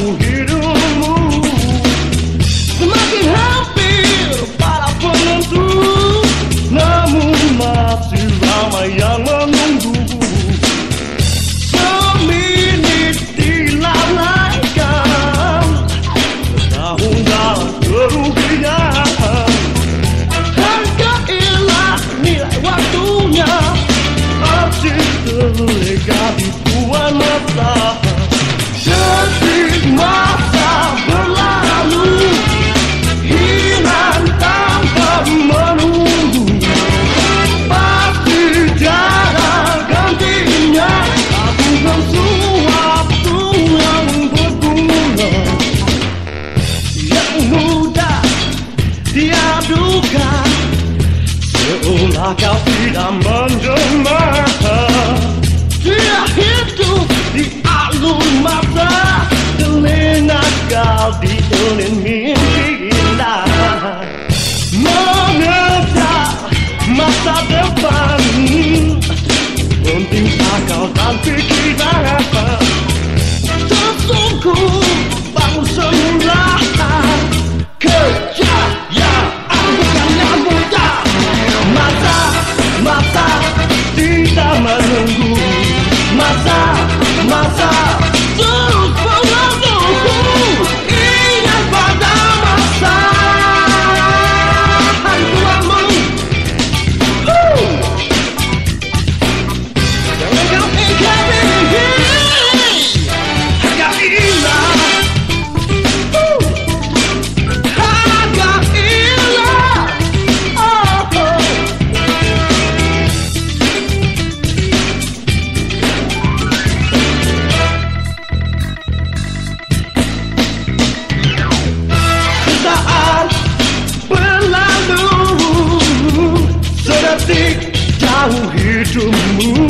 jauh hidupmu. Semakin hampir pada penentu, namun masih ramai yang menunggu. Seminit dilalaikan, setahun dalam kerugian. Hargailah nilai waktunya, arti terlega di tuan mata. Detik masa berlalu, hilang tanpa menunggu. Pasti jarang gantinya, tabungan sesuatu yang berguna. Yang mudah diadukan, seolah kau tidak mendengar. Dia hidup di alun masa, telinga kau ditunin mimpi indah. Mengejar masa depan, penting akal dan pikiran. Sesungguh baru semula, kejayaan bukannya mudah. Masa tidak menunggu, masa terus menunggu. Ingat pada masa tuamu. Jangan kau ingkari, hargailah. Berlalu sedetik jauh hidupmu.